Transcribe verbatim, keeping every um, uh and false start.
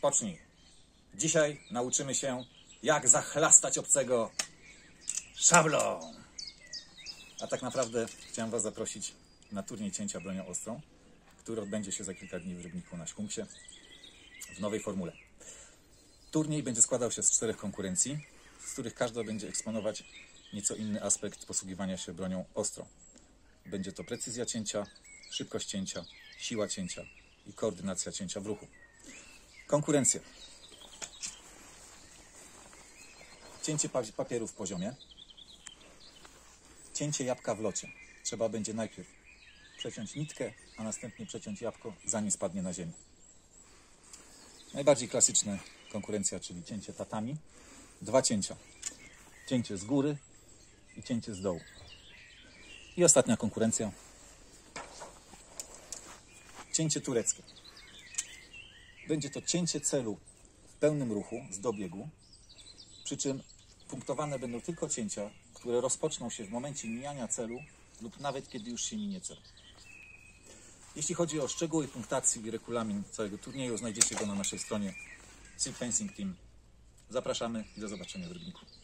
Rozpocznij. Dzisiaj nauczymy się, jak zachlastać obcego szablą. A tak naprawdę chciałem Was zaprosić na turniej cięcia bronią ostrą, który odbędzie się za kilka dni w Rybniku na Szkunksie w nowej formule. Turniej będzie składał się z czterech konkurencji, z których każda będzie eksponować nieco inny aspekt posługiwania się bronią ostrą. Będzie to precyzja cięcia, szybkość cięcia, siła cięcia i koordynacja cięcia w ruchu. Konkurencje. Cięcie papieru w poziomie. Cięcie jabłka w locie. Trzeba będzie najpierw przeciąć nitkę, a następnie przeciąć jabłko, zanim spadnie na ziemię. Najbardziej klasyczna konkurencja, czyli cięcie tatami. Dwa cięcia. Cięcie z góry i cięcie z dołu. I ostatnia konkurencja. Cięcie tureckie. Będzie to cięcie celu w pełnym ruchu z dobiegu, przy czym punktowane będą tylko cięcia, które rozpoczną się w momencie mijania celu lub nawet kiedy już się minie cel. Jeśli chodzi o szczegóły punktacji i regulamin całego turnieju, znajdziecie go na naszej stronie Silk Fencing Team. Zapraszamy i do zobaczenia w Rybniku.